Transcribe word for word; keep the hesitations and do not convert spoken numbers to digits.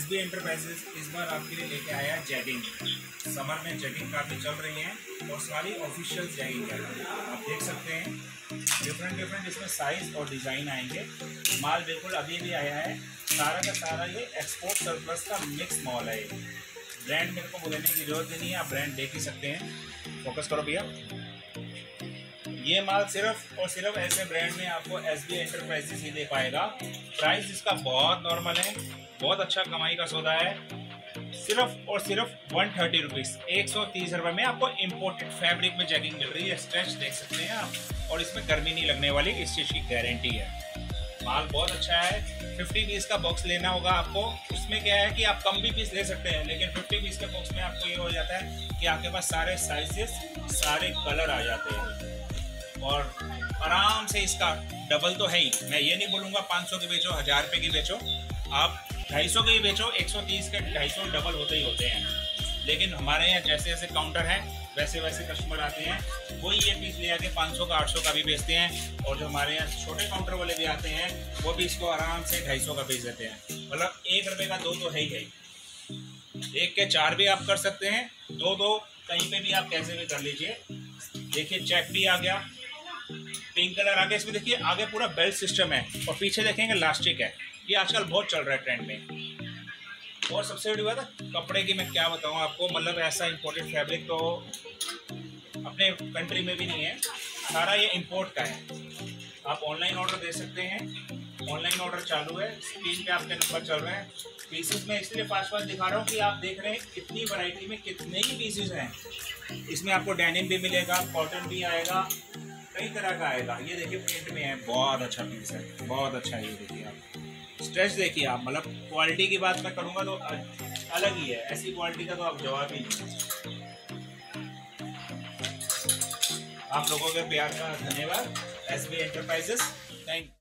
S B enterprises इस बार आपके लिए लेके आया है जैगिंग। समर में जैगिंग काफ़ी चल रही है और सारी ऑफिशियल जैगिंग है, आप देख सकते हैं। डिफरेंट डिफरेंट इसमें साइज़ और डिज़ाइन आएंगे। माल बिल्कुल अभी भी आया है, सारा का सारा ये एक्सपोर्ट सरप्लस का मिक्स मॉल है। ब्रांड मेरे को बोलने की जरूरत नहीं है, आप ब्रांड देख ही सकते हैं। फोकस करो भैया। ये माल सिर्फ और सिर्फ ऐसे ब्रांड में आपको एस बी एंटरप्राइजेस ही दे पाएगा। प्राइस इसका बहुत नॉर्मल है, बहुत अच्छा कमाई का सौदा है। सिर्फ और सिर्फ वन थर्टी रुपीज़ एक सौ तीस रुपये में आपको इम्पोर्टेड फैब्रिक में जैगिंग मिल रही है। स्ट्रेच देख सकते हैं आप, और इसमें गर्मी नहीं लगने वाली, इस चीज़ की गारंटी है। माल बहुत अच्छा है। फिफ्टी पीस का बॉक्स लेना होगा आपको। उसमें क्या है कि आप कम भी पीस ले सकते हैं, लेकिन फिफ्टी पीस के बॉक्स में आपको ये हो जाता है कि आपके पास सारे साइजेस, सारे कलर आ जाते हैं और आराम से इसका डबल तो है ही। मैं ये नहीं बोलूँगा पाँच सौ की बेचो, हज़ार रुपये की बेचो, आप ढाई सौ की बेचो, एक सौ तीस के ढाई सौ डबल होते ही होते हैं। लेकिन हमारे यहाँ जैसे जैसे काउंटर है वैसे वैसे कस्टमर आते हैं, वही ये पीस ले आके पाँच सौ का आठ सौ का भी बेचते हैं। और जो हमारे यहाँ छोटे काउंटर वाले भी आते हैं वो भी इसको आराम से ढाई सौ का बेच देते हैं। मतलब एक रुपये का दो तो है ही है, एक के चार भी आप कर सकते हैं, दो दो कहीं पे भी आप कैसे भी कर लीजिए। देखिए चेक भी आ गया, पिंक कलर आ गया। इसमें देखिए आगे पूरा बेल्ट सिस्टम है और पीछे देखेंगे इलास्टिक है। ये आजकल बहुत चल रहा है ट्रेंड में। और सबसे बड़ी बात है कपड़े की, मैं क्या बताऊँ आपको, मतलब ऐसा इंपोर्टेड फैब्रिक तो अपने कंट्री में भी नहीं है, सारा ये इंपोर्ट का है। आप ऑनलाइन ऑर्डर दे सकते हैं, ऑनलाइन ऑर्डर चालू है, स्क्रीन पे आपके नंबर चल रहे हैं। पीसेस में इसलिए फास्ट फास्ट दिखा रहा हूँ कि आप देख रहे हैं कितनी वैरायटी में कितने ही पीसेस हैं। इसमें आपको डेनिम भी मिलेगा, कॉटन भी आएगा, कई तरह का आएगा। ये देखिए प्रिंट में है, बहुत अच्छा पीस है, बहुत अच्छा है। ये देखिए आप स्ट्रेच देखिए आप, मतलब क्वालिटी की बात मैं करूँगा तो अलग ही है। ऐसी क्वालिटी का तो आप जवाब ही नहीं। आप लोगों के प्यार का धन्यवाद। S B enterprises, thank